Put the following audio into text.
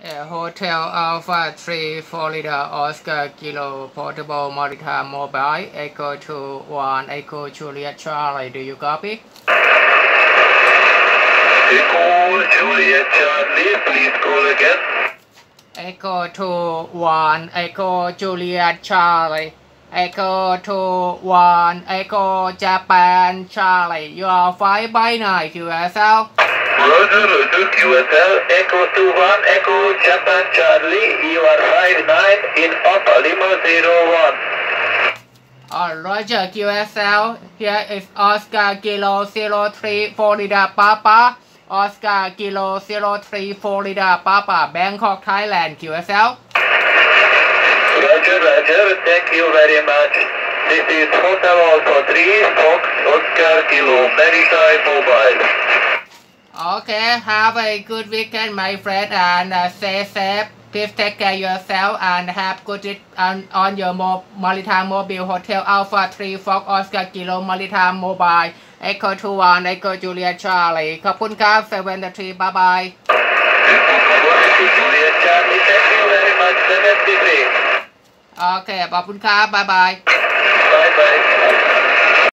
Hotel Alpha 3 Florida Oscar Kilo Portable Maritime Mobile Echo 2 1 Echo Juliet Charlie. Do you copy? Echo Juliet Charlie, please call again. Echo 2 1 Echo Juliet Charlie. Echo 2 1 Echo Japan Charlie. You are 5 by 9 QSL. Roger, QSL, Echo 21, Echo Japan Charlie, you are 59 in Papa Lima 01. Roger QSL, here is Oscar Kilo 03 Florida Papa, Oscar Kilo 03 Florida Papa, Bangkok, Thailand QSL. Roger, thank you very much. This is Hotel Alpha 3, Fox, Oscar Kilo, Maritime Mobile. Okay, have a good weekend, my friend, and stay safe. Please take care of yourself and have good it on your Maritime Mobile Hotel Alpha 3 Fox Oscar Kilo Maritime Mobile Echo 21 Echo Juliet Charlie ขอบคุณครับ73 bye bye Juliet Charlie, thank you very much, 73. โอเคขอบคุณครับ bye bye Bye bye.